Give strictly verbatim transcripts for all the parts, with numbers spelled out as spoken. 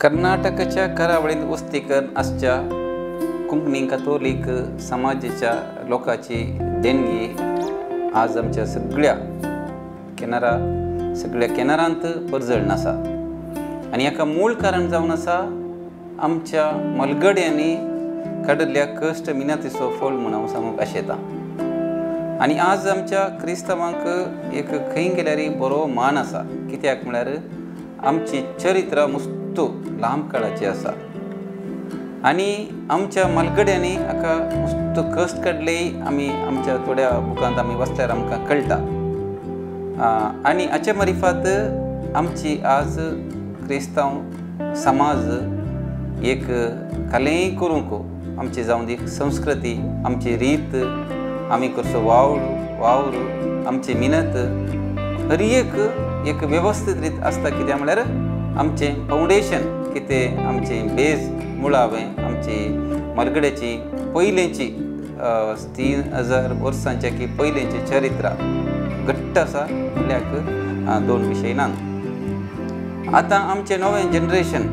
कर्नाटकच्या करावळीत वस्तीकर असच्या कोंकणी कॅथोलिक समाजाच्या लोकांची देणगी आज आमच्या सगळ्या केनारा सगळ्या केनारांत परजळण आसा आणि हाका मूळ कारण जावन आसा आमच्या मलगड्यांनी काडिल्ल्या कश्ट मिनतीचो फळ म्हणून हांव सांगूंक आशेता। आणि आज आमच्या क्रिस्तांवांक एक खंय गेल्यार बरो मान आसा, कित्याक म्हळ्यार आमची चरित्र मस्तो लांब काळाची आसा आणि आमच्या मलगड्यांनी हाका मस्तो कश्ट काडले आमी आमच्या थोड्या बुकांत आमी वाचल्यार आमकां कळटा। आणि हाच्या मार्फत आमची आज क्रिस्तांव समाज एक कलेय करूंक आमची जावन दी संस्कृती आमची रीत आमी कसो वावर वावर आमची मिनत हर एक एक व्यवस्थित रीत आसता। कित्याक म्हळ्यार आमचें फावंडेशन कितें आमचें बेज मुळावें आमची मलगड्याची पयलींची तीन हजार वर्सांच्या की पयलींची चरित्रा घट्ट आसा म्हणल्यार दोन विशय ना। आतां आमचें नवें जनरेशन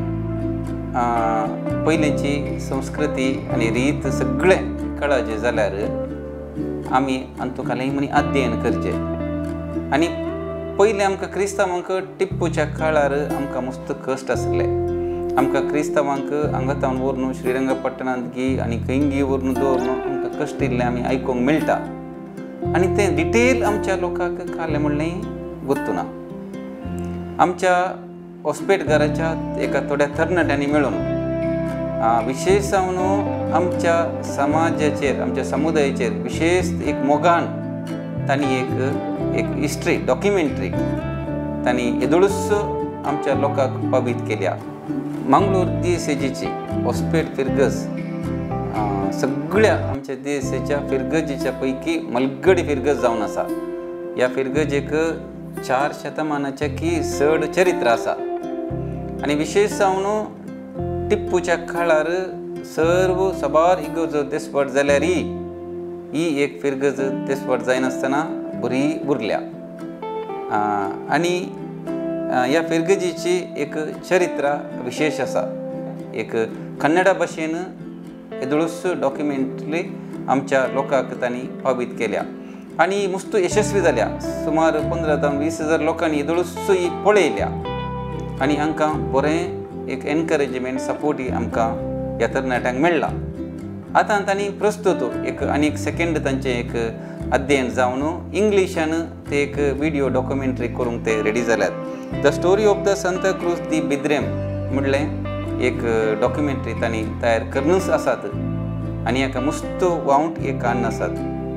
पयलींची संस्कृती आनी रीत सगळें कळाचें जाल्यार आमी अंतुकालेय म्हणी अध्ययन करचें। आनी पयलीं आमकां क्रिस्तांवांक टिप्पूच्या काळार आमकां मस्त कश्ट आसले। आमकां क्रिस्तांवांक हांगातावन व्हरून श्रीरंगपट्टणांत गी आनी खंयी व्हरून दवरून आमकां कश्ट इल्लें आमी आयकूंक मेळटा आनी तें डिटेल आमच्या लोकांक कालें म्हणलें गुर्तुना। आमच्या हॉस्पेट घराच्या एका थोड्या तरणाट्यांनी मेळून विशेश जावन आमच्या समाजाचेर आमच्या समुदायाचेर विशेष एक मोगान तांणी एक एक हिस्ट्री डॉक्युमेंटरी तांणी येदोळूच आमच्या लोकांक पावीत केल्या। मंगळूर दिएसेजीची हॉस्पेट फिरगज सगळ्या आमच्या दिएसेच्या फिरगजीच्या पैकी मलगडी फिरगज जावन आसा। ह्या फिरगजेक चार शतमानाच्या की चड चरित्र आसा आनी विशेश जावन टिप्पूच्या काळार सर्व सबार इगोजो देसपट जाल्यारय ही एक फिरगज देसपट जायनासतना बरी उरल्या। आनी ह्या फिरगजीची एक चरित्रा विशेष आसा। एक कन्नडा भाशेन येदोळूच डॉक्युमेंटरी आमच्या लोकांक तांणी पावीत केल्या आनी मस्त यशस्वी जाल्या। सुमार पंदरा ते वीस हजार लोकांनी येदोळूच ही पळयल्या आनी हांकां बरें एक एनकरेजमेंट सपोर्ट आमकां ह्या तरणाट्यांक मेळ्ळा। आतां तांणी प्रस्तुत एक आनी एक सेकंड तांचें एक अध्ययन जावन इंग्लिशान ते एक व्हिडिओ डॉक्युमेंटरी करूंक ते रेडी जाल्यात। द स्टोरी ऑफ द संत क्रूज दी बिद्रेम म्हणलें एक डॉक्युमेंटरी तांणी तयार करूनच आसात आनी हाका मस्त वावंट एक कान आसात।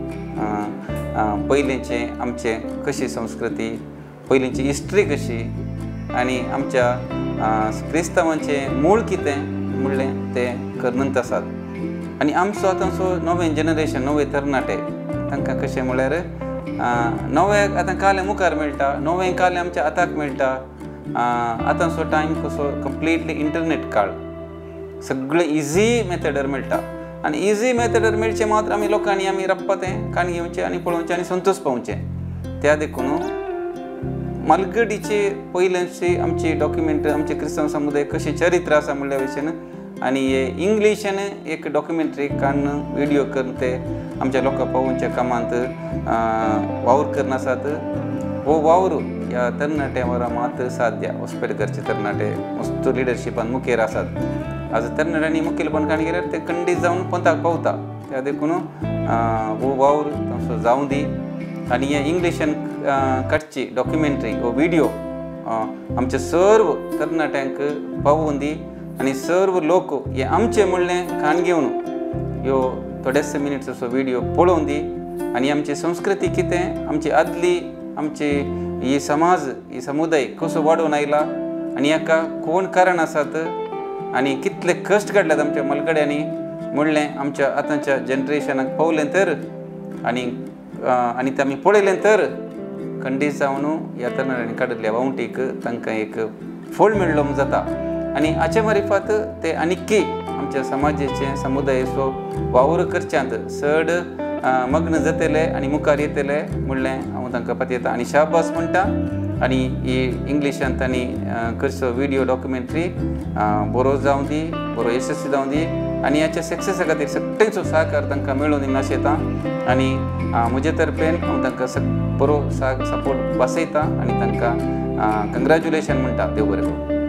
पयलींचें आमचें कशी संस्कृती पयलींची हिस्ट्री कशी आनी आमच्या क्रिस्तांवांचें मूळ कितें म्हणलें तें कर्नंत आसात। आनी आमचो आतांचो नवें जनरेशन नवे तरणाटे तांकां कशें म्हळ्यार नवें आतां कालें मुखार मेळटा, नवें कालें आमच्या हाताक मेळटा। आतांचो टायम कसो कंप्लिटली इंटरनेट काळ सगळें इजी मेथडार मेळटा आनी इजी मेथडार मेळचें मात्र आमी लोकांनी आमी रप्पातें कान घेवचें आनी पळोवचें आनी संतोश पावचें। त्या देखून मलगडीची पयलींची आमची डॉक्युमेंट आमचे क्रिस्तांव समुदाय कशी चरित्र आसा म्हणल्या विशयान आनी हे इंग्लिशान एक डॉक्युमेंटरी कान व्हिडिओ करून ते आमच्या लोकांक पावोवच्या कामांत वावर करन आसात। हो वावर ह्या तरणाट्या वरां मात साध्य हॉस्पिटलचे तरणाटे मस्त लिडरशिपान मुखेर आसात। आज तरणाट्यांनी मुखेलपण काणी केल्यार ते खंडीत जावन पंथाक पावता। त्या देखून हो वावर तांचो जावं दी आनी हे इंग्लिशान काडची डॉक्युमेंटरी हो व्हिडिओ आमच्या सर्व तरणाट्यांक पावोवन दी आनी सर्व लोक हे आमचें म्हणलें कान घेवन ह्यो थोडेच मिनिट्सचो व्हिडिओ पळोवन दी आनी आमची संस्कृती कितें आमची आदली आमची ही समाज ही समुदाय कसो वाडून आयला आनी हाका कोण कारण आसात आनी कितले कश्ट काडल्यात आमच्या मलगड्यांनी म्हणलें आमच्या आतांच्या जनरेशनाक पावलें तर आनी आनी तें आमी पळयलें तर खंडीत जावन ह्या तरणाट्यांनी काडिल्ल्या वावंटीक तांकां एक फळ मेळ्ळो जाता आनी हाचे मार्फत ते आनिकी आमच्या समाजाचे समुदायाचो वावर करच्यांत चड मग्न जातले आनी मुखार येतले म्हणलें हांव तांकां पातयता आनी शाबास म्हणटा आनी ही इंग्लिशांत तांणी करचो व्हिडिओ डॉक्युमेंटरी बरो जावं दी, बरो यशस्वी जावं दी आनी ह्याच्या सक्सेसा खातीर सगळ्यांचो सहकार तांकां मेळून दी आशेता आनी म्हजे तर्फेन हांव तांकां बरो सपोर्ट बसयता आनी तांकां कंग्रॅच्युलेशन म्हणटा. देव बरें करूं.